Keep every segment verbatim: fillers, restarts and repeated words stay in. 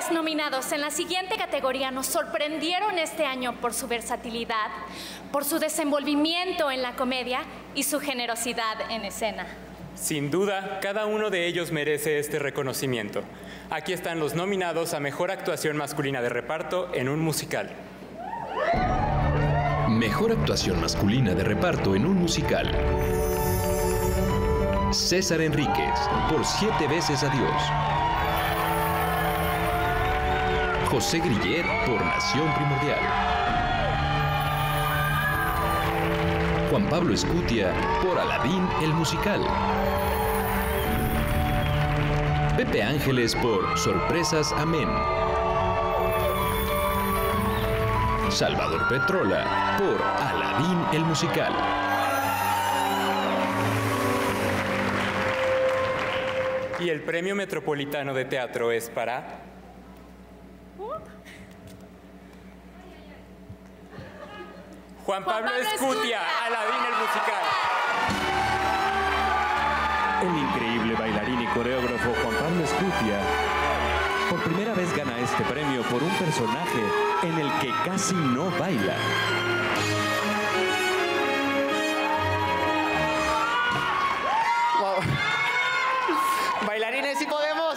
actores nominados en la siguiente categoría nos sorprendieron este año por su versatilidad, por su desenvolvimiento en la comedia y su generosidad en escena. Sin duda, cada uno de ellos merece este reconocimiento. Aquí están los nominados a Mejor Actuación Masculina de Reparto en un Musical. Mejor Actuación Masculina de Reparto en un Musical. César Enríquez, por Siete veces Adiós. José Grillet, por Nación Primordial. Juan Pablo Escutia, por Aladín el Musical. Pepe Ángeles, por Sorpresas Amén. Salvador Petrola, por Aladín el Musical. Y el Premio Metropolitano de Teatro es para... Juan Pablo, Juan Pablo Escutia, Aladín el Musical. El increíble bailarín y coreógrafo Juan Pablo Escutia por primera vez gana este premio por un personaje en el que casi no baila. Wow. Bailarines, ¿sí podemos?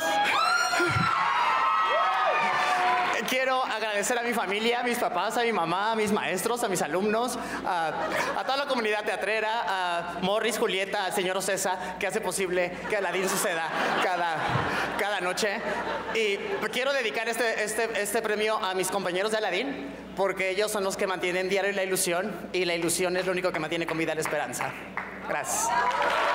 Quiero agradecer a mi familia, a mis papás, a mi mamá, a mis maestros, a mis alumnos, a, a toda la comunidad teatrera, a Morris, Julieta, al señor Ocesa, que hace posible que Aladín suceda cada, cada noche. Y quiero dedicar este, este, este premio a mis compañeros de Aladín, porque ellos son los que mantienen diario la ilusión, y la ilusión es lo único que mantiene con vida la esperanza. Gracias.